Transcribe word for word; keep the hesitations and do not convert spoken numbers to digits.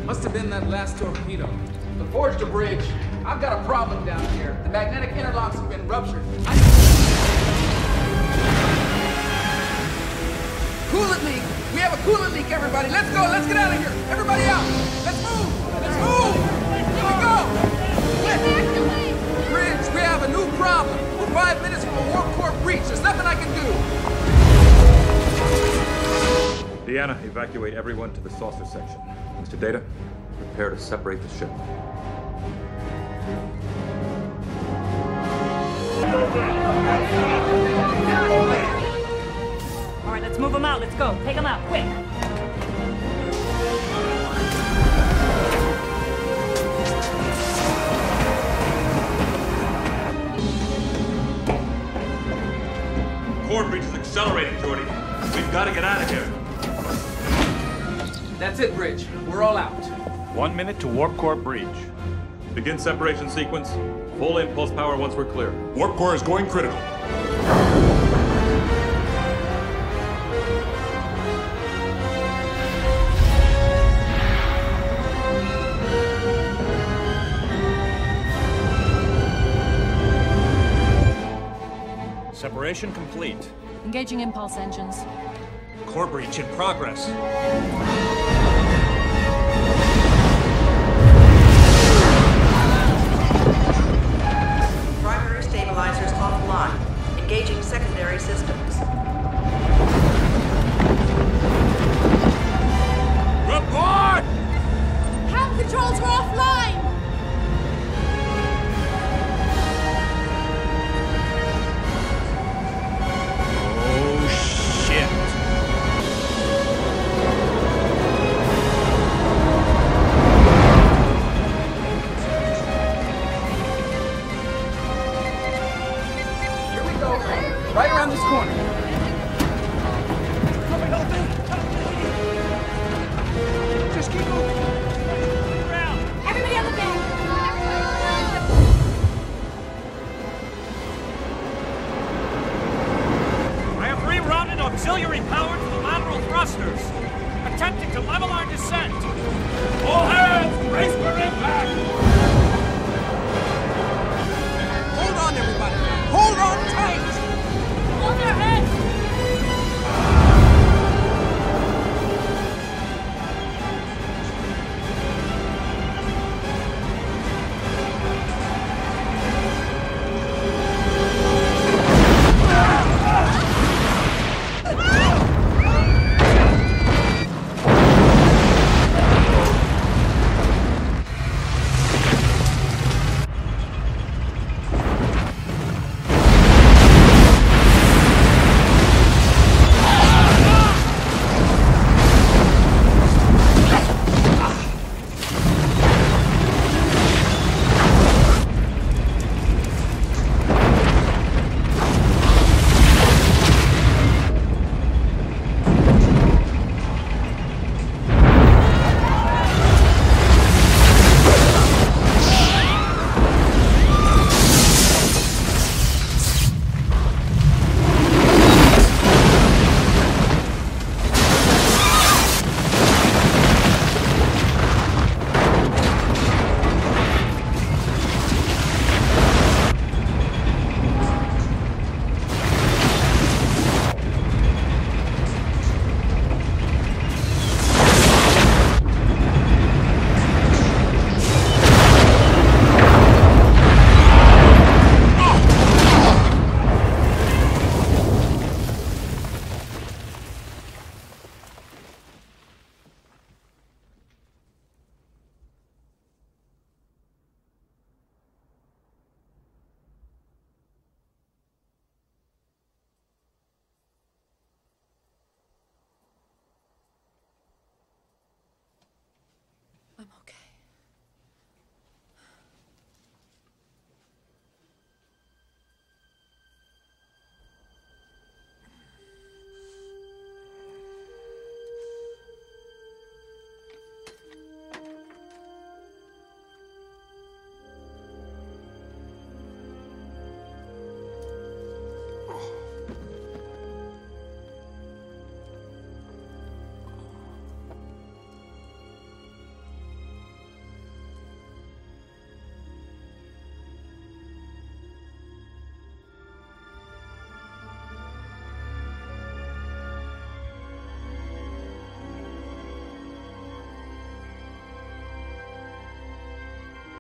Must have been that last torpedo. The forged a bridge. I've got a problem down here. The magnetic interlocks have been ruptured. I... Coolant leak! We have a coolant leak, everybody! Let's go! Let's get out of here! Everybody out! Let's move! Let's move! Here we go! Quick! Bridge, we have a new problem. We're five minutes from a warp core breach. There's nothing I can do. Deanna, evacuate everyone to the saucer section. Mister Data, prepare to separate the ship. All right, let's move them out. Let's go. Take them out, quick. Core breach is accelerating, Jordy. We've got to get out of here. That's it, Bridge. We're all out. One minute to warp core breach. Begin separation sequence. Full impulse power once we're clear. Warp core is going critical. Separation complete. Engaging impulse engines. Core breach in progress. Primary stabilizers offline. Engaging secondary systems. Report! Helm controls are offline! Oh, shit. Here we go. Right around this corner. Just keep moving.